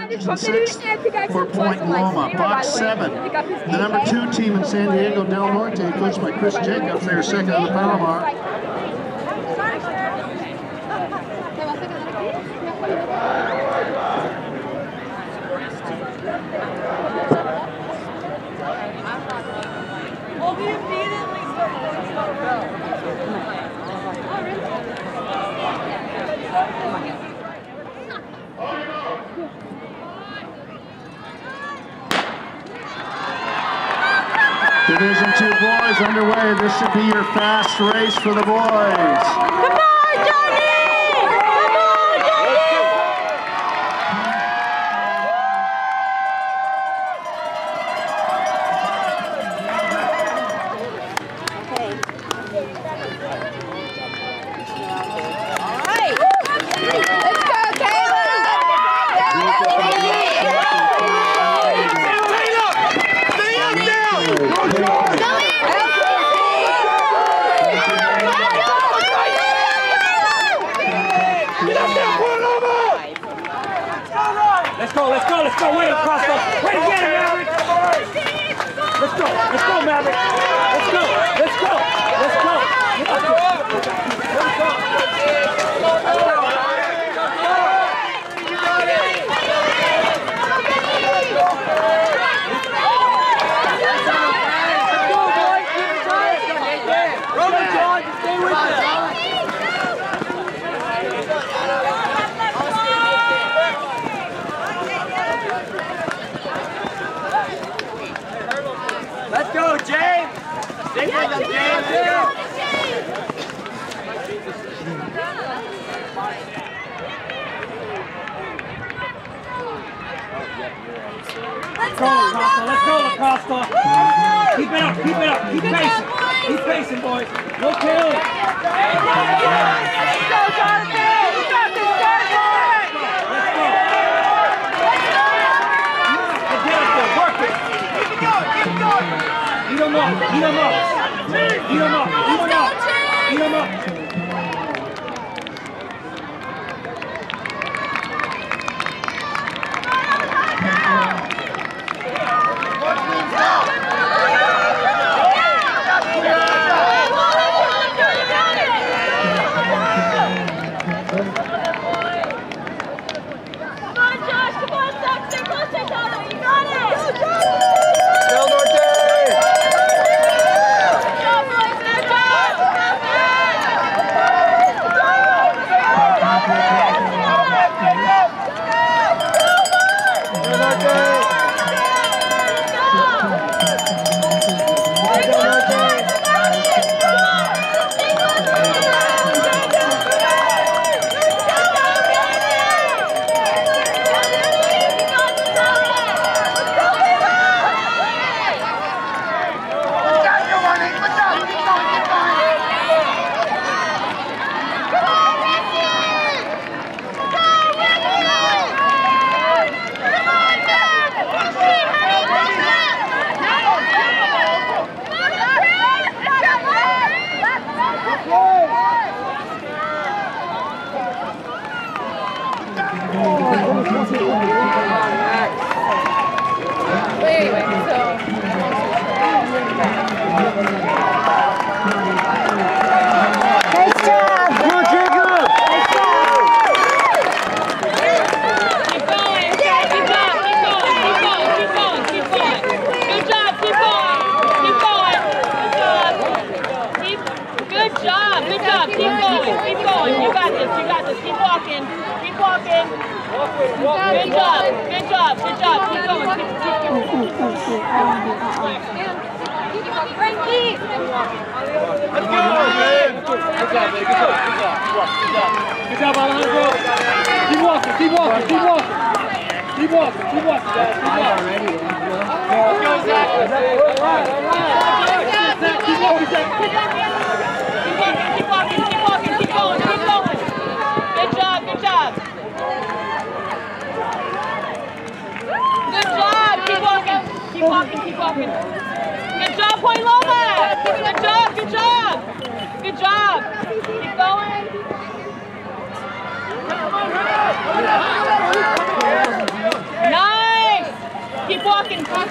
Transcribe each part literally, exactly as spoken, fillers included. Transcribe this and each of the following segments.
six for Point Loma. Box seven, the number two team in San Diego Del Norte, coached by Chris Jacobs. They are second in the power bar. Division two boys underway. This should be your fast race for the boys. Come on, Johnny! Come on, Johnny! All right. Let's go, Caleb! Let's go, let's go, let's go, way across the, way to get it, Maverick! Let's go, let's go, Maverick! Let's go, let's go, let's go! Let's go! Let's go! Let's go, James! Stay with them, James! Let's go, Let's go, Lacosta! Keep it up, keep it up, keep pacing! Keep pacing, boys! No kill! Let's go, Jonathan! You got this, Jonathan! Let's go! Let's get up there, work it! Keep going, keep going! Eat them up, eat them up! Eat them up, eat them up! Eat them up!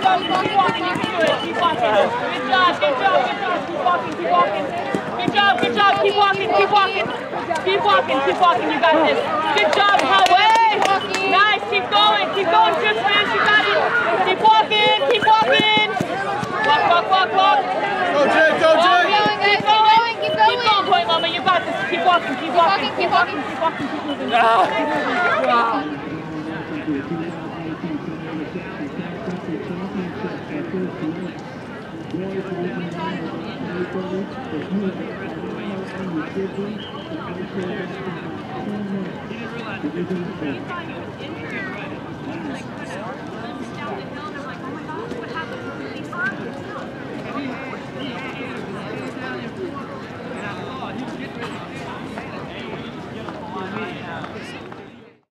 go. Keep walking. You can do it. Keep walking. Good job. Good job. Good job. Keep walking. Keep walking. Good job. Good job. Keep walking. Keep walking. Keep walking. Keep walking. You got this. Good job, Howard. Nice. Keep going. Keep going, Tristan. You got it. Keep walking. Keep walking. Walk, walk, walk, walk. Go, Jay. Go, Jay. Keep going. Keep going. Keep going, Point Mama. You got this. Keep walking. Keep walking. Keep walking. Keep walking. Keep moving. Wow.